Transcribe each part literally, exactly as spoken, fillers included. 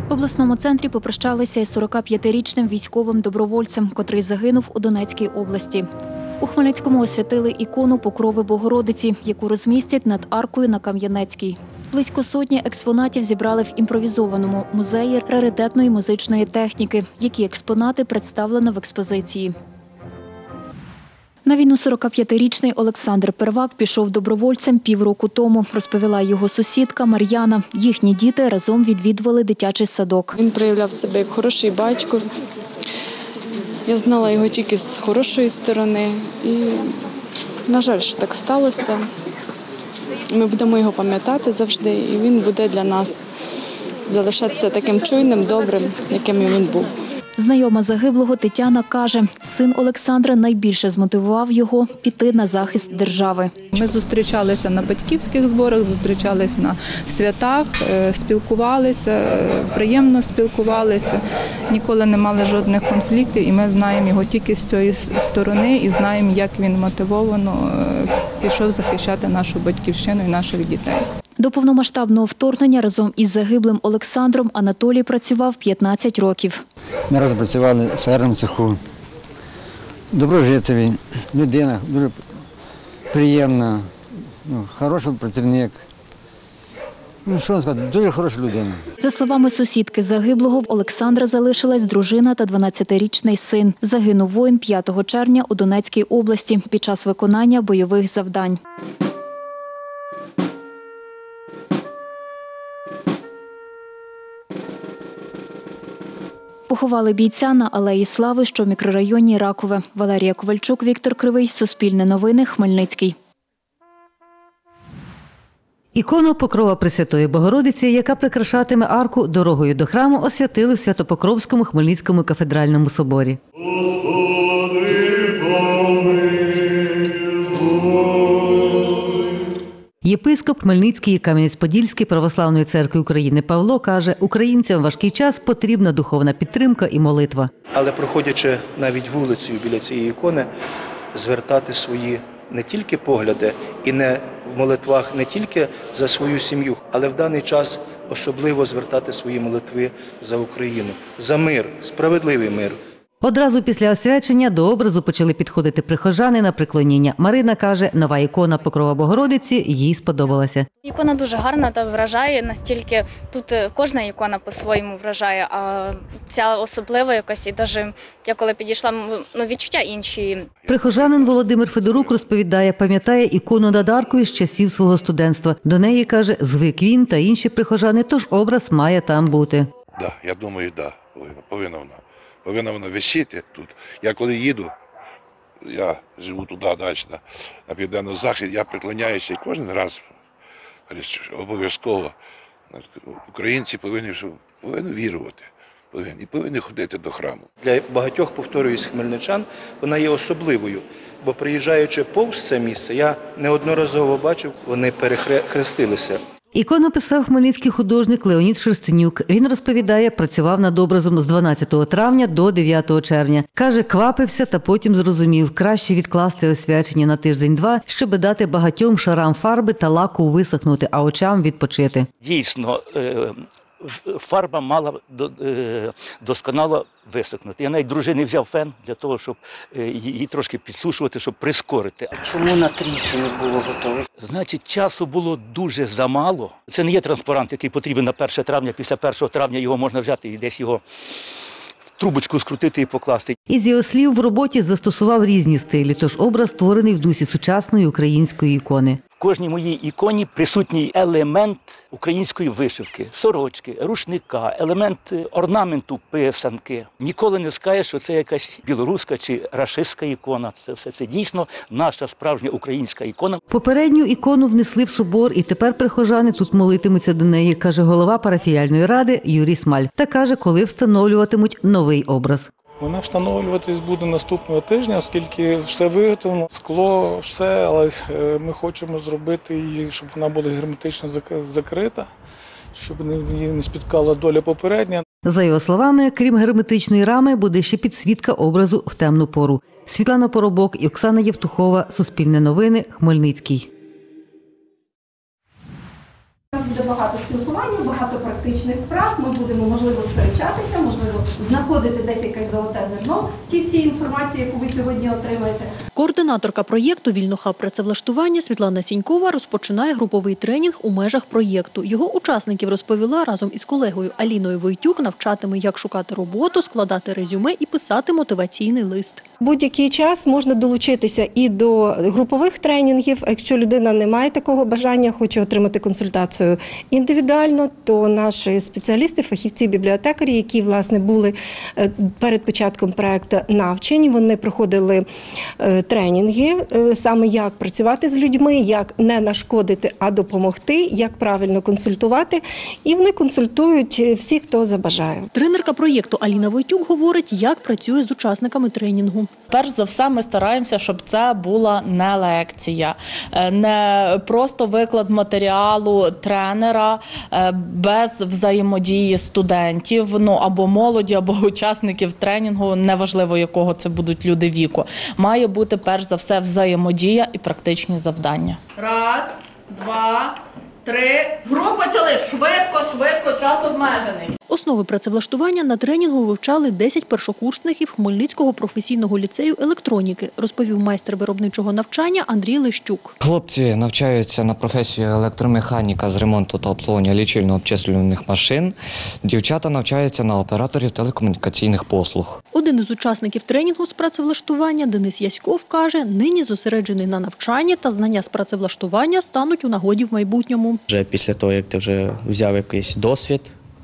В обласному центрі попрощалися із сорокап'ятирічним військовим добровольцем, котрий загинув у Донецькій області. У Хмельницькому освятили ікону Покрови Богородиці, яку розмістять над аркою на Кам'янецькій. Близько сотні експонатів зібрали в імпровізованому музеї раритетної музичної техніки, які експонати представлено в експозиції. На війну сорокап'ятирічний Олександр Первак пішов добровольцем півроку тому, розповіла його сусідка Мар'яна. Їхні діти разом відвідували дитячий садок. Він проявляв себе як хороший батько. Я знала його тільки з хорошої сторони. І, на жаль, що так сталося. Ми будемо його пам'ятати завжди, і він буде для нас залишатися таким чуйним, добрим, яким він був. Знайома загиблого Тетяна каже, син Олександра найбільше змотивував його піти на захист держави. Ми зустрічалися на батьківських зборах, зустрічалися на святах, спілкувалися, приємно спілкувалися, ніколи не мали жодних конфліктів, і ми знаємо його тільки з цієї сторони і знаємо, як він мотивовано пішов захищати нашу батьківщину і наших дітей. До повномасштабного вторгнення разом із загиблим Олександром Анатолій працював п'ятнадцять років. Ми разом працювали в сагарному цеху. Доброжитовий, людина, дуже приємна, ну, хороший працівник. Ну, що вам сказати, дуже хороша людина. За словами сусідки загиблого, в Олександра залишилась дружина та дванадцятирічний син. Загинув воїн п'ятого червня у Донецькій області під час виконання бойових завдань. Поховали бійця на Алеї Слави, що в мікрорайоні Ракове. Валерія Ковальчук, Віктор Кривий, Суспільне новини, Хмельницький. Ікону Покрова Пресвятої Богородиці, яка прикрашатиме арку дорогою до храму, освятили в Свято-Покровському Хмельницькому кафедральному соборі. Єпископ Хмельницької Кам'янець-Подільської православної церкви України Павло каже, українцям в важкий час потрібна духовна підтримка і молитва. Але проходячи навіть вулицею біля цієї ікони, звертати свої не тільки погляди і не в молитвах не тільки за свою сім'ю, але в даний час особливо звертати свої молитви за Україну, за мир, справедливий мир. Одразу після освячення до образу почали підходити прихожани на приклоніння. Марина каже, нова ікона Покрова Богородиці їй сподобалася. Ікона дуже гарна та вражає, настільки тут кожна ікона по-своєму вражає, а ця особлива якась, і навіть я коли підійшла, ну, відчуття інші. Прихожанин Володимир Федорук розповідає, пам'ятає ікону над аркою з часів свого студентства. До неї, каже, звик він та інші прихожани, тож образ має там бути. Так, я думаю, так, повинна вона. Повинна вона висіти тут. Я коли їду, я живу туди далі, на, на південний захід, я приклоняюся і кожен раз обов'язково українці повинні, повинні вірувати, повинні, і повинні ходити до храму. Для багатьох, повторююсь, хмельничан, вона є особливою, бо приїжджаючи повз це місце, я неодноразово бачив, вони перехрестилися. Ікону писав хмельницький художник Леонід Шерстенюк. Він розповідає, працював над образом з дванадцятого травня до дев'ятого червня. Каже, квапився та потім зрозумів, краще відкласти освячення на тиждень-два, щоб дати багатьом шарам фарби та лаку висохнути, а очам відпочити. Дійсно, фарба мала досконало висохнути. Я навіть дружини взяв фен для того, щоб її трошки підсушувати, щоб прискорити. Чому на трійцю не було готовий? Значить, часу було дуже замало. Це не є транспарант, який потрібен на перше травня. Після першого травня його можна взяти і десь його в трубочку скрутити і покласти. Із його слів, в роботі застосував різні стилі, тож образ створений в дусі сучасної української ікони. В кожній моїй іконі присутній елемент української вишивки, сорочки, рушника, елемент орнаменту писанки. Ніколи не скажеш, що це якась білоруська чи рашистська ікона. Це все це дійсно наша справжня українська ікона. Попередню ікону внесли в собор, і тепер прихожани тут молитимуться до неї, каже голова парафіяльної ради Юрій Смаль. Та каже, коли встановлюватимуть новий образ. Вона встановлюватись буде наступного тижня, оскільки все виготовлено, скло, все, але ми хочемо зробити її, щоб вона була герметично закрита, щоб її не спіткала доля попередня. За його словами, крім герметичної рами, буде ще підсвітка образу в темну пору. Світлана Поробок і Оксана Євтухова. Суспільне новини. Хмельницький. буде багато спілкування, багато практичних вправ. Ми будемо, можливо, сперечатися, можливо, знаходити десь якесь золоте зерно в тій всій інформації, яку ви сьогодні отримаєте. Координаторка проєкту «Вільнохаб працевлаштування» Світлана Сінькова розпочинає груповий тренінг у межах проєкту. Його учасників розповіла разом із колегою Аліною Войтюк навчатиме, як шукати роботу, складати резюме і писати мотиваційний лист. Будь-який час можна долучитися і до групових тренінгів. А якщо людина не має такого бажання, хоче отримати консультацію індивідуально, то наші спеціалісти, фахівці, бібліотекарі, які, власне, були перед початком проєкту навчені, вони проходили тренінги, саме як працювати з людьми, як не нашкодити, а допомогти, як правильно консультувати. І вони консультують всіх, хто забажає. Тренерка проєкту Аліна Войтюк говорить, як працює з учасниками тренінгу. Перш за все, ми стараємося, щоб це була не лекція, не просто виклад матеріалу тренера без взаємодії студентів, ну або молоді, або учасників тренінгу, неважливо якого це будуть люди віку. Має бути перш за все взаємодія і практичні завдання. Раз, два, три. Гру почали. Швидко, швидко, час обмежений. Основи працевлаштування на тренінгу вивчали десять першокурсників Хмельницького професійного ліцею електроніки, розповів майстер виробничого навчання Андрій Лещук. Хлопці навчаються на професію електромеханіка з ремонту та обслуговування лічильно-обчислювальних машин. Дівчата навчаються на операторів телекомунікаційних послуг. Один із учасників тренінгу з працевлаштування, Денис Яськов, каже, нині зосереджений на навчанні та знання з працевлаштування стануть у нагоді в майбутньому. Вже після того, як ти вже взяв якийсь досвід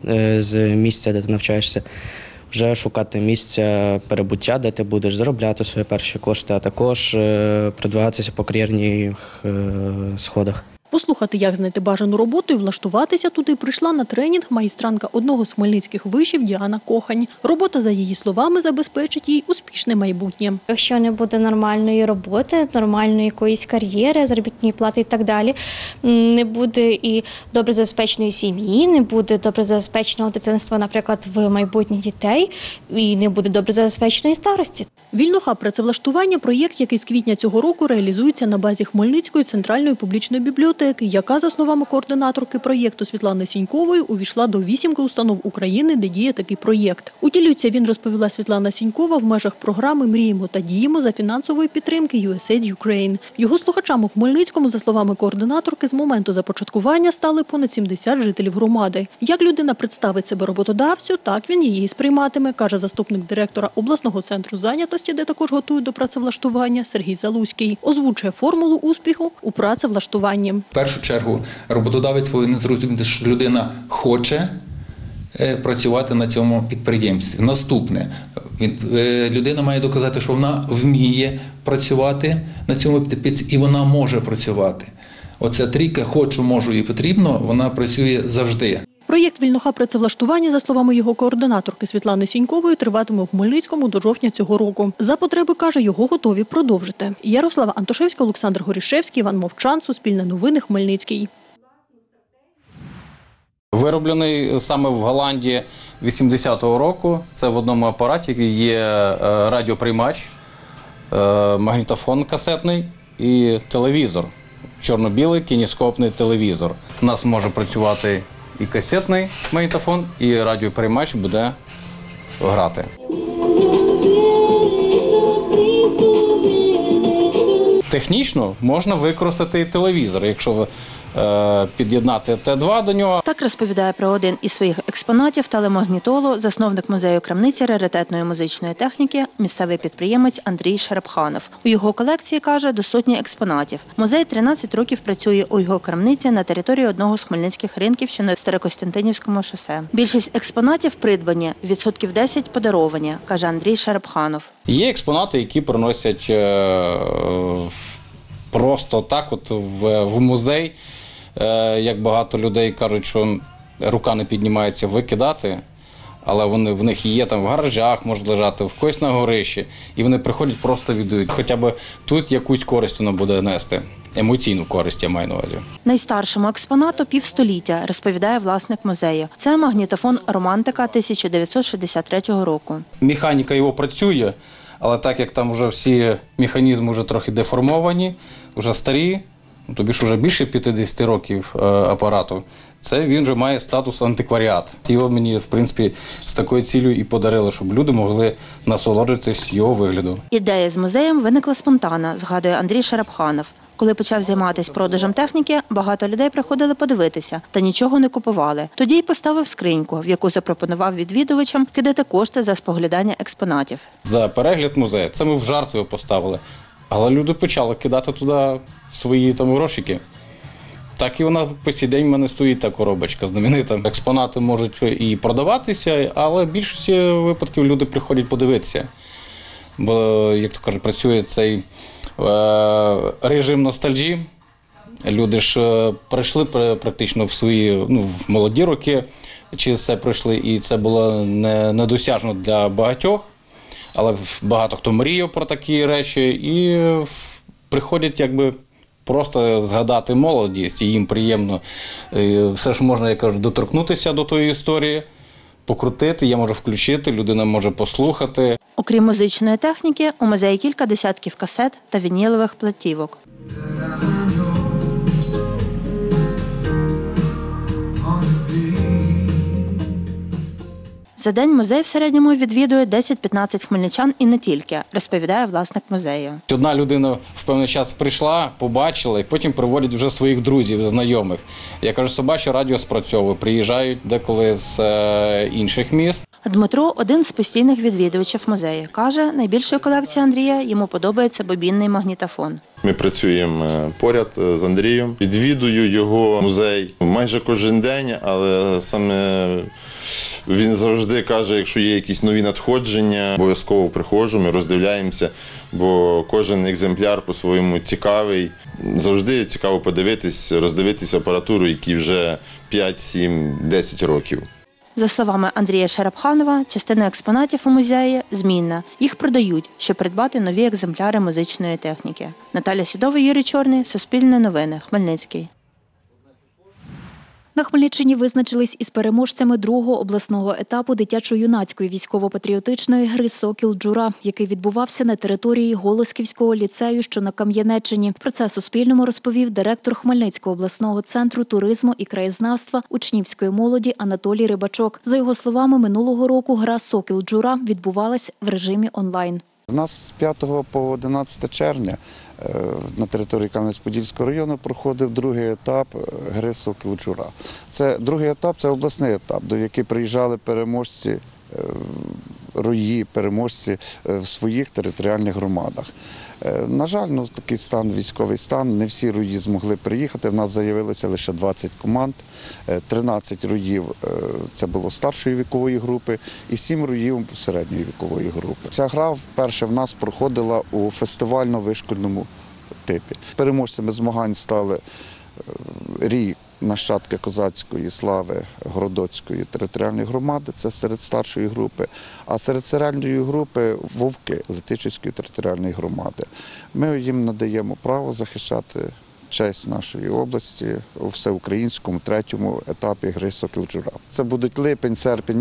з місця, де ти навчаєшся, вже шукати місця перебуття, де ти будеш заробляти свої перші кошти, а також продвигатися по кар'єрних сходах. Послухати, як знайти бажану роботу і влаштуватися туди, прийшла на тренінг майстранка одного з хмельницьких вишів Діана Кохань. Робота, за її словами, забезпечить їй успішне майбутнє. Якщо не буде нормальної роботи, нормальної якоїсь кар'єри, заробітної плати і так далі, не буде і добре забезпеченої сім'ї, не буде добре забезпеченого дитинства, наприклад, в майбутніх дітей, і не буде добре забезпеченої старості. «Вільнохаб працевлаштування» – проєкт, який з квітня цього року реалізується на базі Хмельницької центральної публічної бібліотеки, яка, за словами координаторки проєкту Світлани Сінькової, увійшла до вісімки установ України, де діє такий проєкт. Утілюється він, розповіла Світлана Сінькова, в межах програми «Мріємо та діємо» за фінансової підтримки ю ес ей ай Ukraine. Його слухачам у Хмельницькому, за словами координаторки, з моменту започаткування стали понад сімдесят жителів громади. Як людина представить себе роботодавцю, так він її сприйматиме, каже заступник директора обласного центру зайнятості, де також готують до працевлаштування, Сергій Залузький. Озвучує формулу успіху у працевлаштуванні. В першу чергу роботодавець повинен зрозуміти, що людина хоче працювати на цьому підприємстві. Наступне, людина має доказати, що вона вміє працювати на цьому підприємстві і вона може працювати. Оця трійка «хочу, можу і потрібно» вона працює завжди. Проєкт «Вільнохаб працевлаштування», за словами його координаторки Світлани Сінькової, триватиме у Хмельницькому до жовтня цього року. За потреби, каже, його готові продовжити. Ярослава Антошевська, Олександр Горішевський, Іван Мовчан, Суспільне новини, Хмельницький. Вироблений саме в Голландії вісімдесятого року. Це в одному апараті є радіоприймач, магнітофон касетний і телевізор. Чорно-білий кінескопний телевізор. У нас може працювати і касетний магнітофон, і радіоприймач буде грати. Технічно можна використати і телевізор, якщо під'єднати Т два до нього. Так розповідає про один із своїх експонатів телемагнітолу, засновник музею крамниці раритетної музичної техніки, місцевий підприємець Андрій Шарапханов. У його колекції, каже, до сотні експонатів. Музей тринадцять років працює у його крамниці на території одного з хмельницьких ринків, що на Старокостянтинівському шосе. Більшість експонатів придбані, відсотків десять подаровані, каже Андрій Шарапханов. Є експонати, які приносять просто так от в, в музей. Як багато людей кажуть, що рука не піднімається викидати, але вони в них є там в гаражах, можуть лежати в когось на горищі, і вони приходять, просто віддають. Хоча б тут якусь користь вона буде нести. Емоційну користь, я маю на увазі. Найстаршому експонату півстоліття, розповідає власник музею. Це магнітофон «Романтика» тисяча дев'ятсот шістдесят третього року. Механіка його працює, але так як там вже всі механізми вже трохи деформовані, вже старі, тобі ж вже більше п'ятдесят років апарату, це він вже має статус антикваріат. Його мені, в принципі, з такою ціллю і подарили, щоб люди могли насолоджуватись його виглядом. Ідея з музеєм виникла спонтанно, згадує Андрій Шарапханов. Коли почав займатися продажем техніки, багато людей приходили подивитися та нічого не купували. Тоді й поставив скриньку, в яку запропонував відвідувачам кидати кошти за споглядання експонатів. За перегляд музею, це ми в жарт його поставили, але люди почали кидати туди свої там грошики. Так і вона по цей день в мене стоїть та коробочка знаменита. Експонати можуть і продаватися, але в більшості випадків люди приходять подивитися. Бо, як то кажуть, працює цей е, режим ностальжі. Люди ж е, прийшли практично в свої, ну, в молоді роки, через це пройшли, і це було не, недосяжно для багатьох. Але багато хто мріяв про такі речі і е, приходять якби просто згадати молодість, і їм приємно. Е, все ж можна, я кажу, доторкнутися до тої історії, покрутити, я можу включити, людина може послухати. Окрім музичної техніки, у музеї кілька десятків касет та вінілових платівок. За день музей в середньому відвідує десять-п'ятнадцять хмельничан і не тільки, розповідає власник музею. Одна людина в певний час прийшла, побачила і потім приводять вже своїх друзів, знайомих. Я кажу, собаче радіо спрацьовує, приїжджають деколи з е, інших міст. Дмитро – один з постійних відвідувачів музею. Каже, найбільшою колекцією Андрія йому подобається бобінний магнітофон. Ми працюємо поряд з Андрієм, відвідую його музей майже кожен день, але саме він завжди каже, якщо є якісь нові надходження, обов'язково приходжу, ми роздивляємося, бо кожен екземпляр по-своєму цікавий. Завжди цікаво подивитись, роздивитися апаратуру, якій вже п'ять, сім, десять років. За словами Андрія Шарапханова, частина експонатів у музеї змінна. Їх продають, щоб придбати нові екземпляри музичної техніки. Наталя Сідова, Юрій Чорний, Суспільне новини, Хмельницький. На Хмельниччині визначились із переможцями другого обласного етапу дитячо-юнацької військово-патріотичної гри «Сокіл-Джура», який відбувався на території Голосківського ліцею, що на Кам'янеччині. Про це Суспільному розповів директор Хмельницького обласного центру туризму і краєзнавства учнівської молоді Анатолій Рибачок. За його словами, минулого року гра «Сокіл-Джура» відбувалась в режимі онлайн. У нас з п'ятого по одинадцяте червня на території Кам'янець-Подільського району проходив другий етап гри «Сокіл-Джура». Це другий етап, це обласний етап, до якого приїжджали переможці, рої, переможці в своїх територіальних громадах. На жаль, ну, такий стан, військовий стан, не всі рої змогли приїхати. В нас заявилося лише двадцять команд, тринадцять роїв – це було старшої вікової групи і сім роїв середньої вікової групи. Ця гра вперше в нас проходила у фестивально-вишкільному типі. Переможцями змагань стали рій нащадки козацької слави Городоцької територіальної громади, це серед старшої групи, а серед середньої групи – вовки Летичівської територіальної громади. Ми їм надаємо право захищати честь нашої області у всеукраїнському третьому етапі гри «Сокіл-Джура». Це будуть липень, серпень.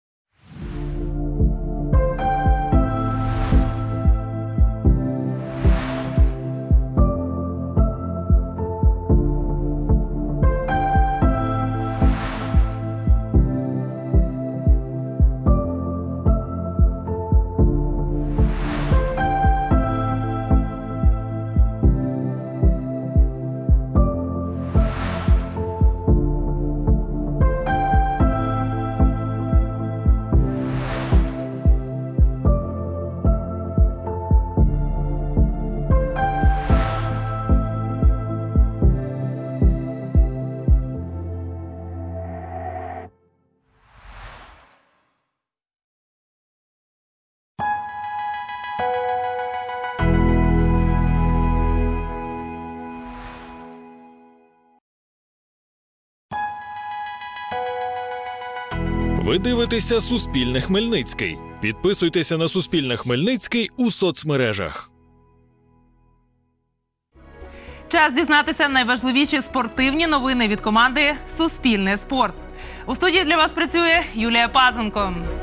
Ви дивитеся «Суспільне Хмельницький». Підписуйтеся на «Суспільне Хмельницький» у соцмережах. Час дізнатися найважливіші спортивні новини від команди «Суспільне спорт». У студії для вас працює Юлія Пазенко.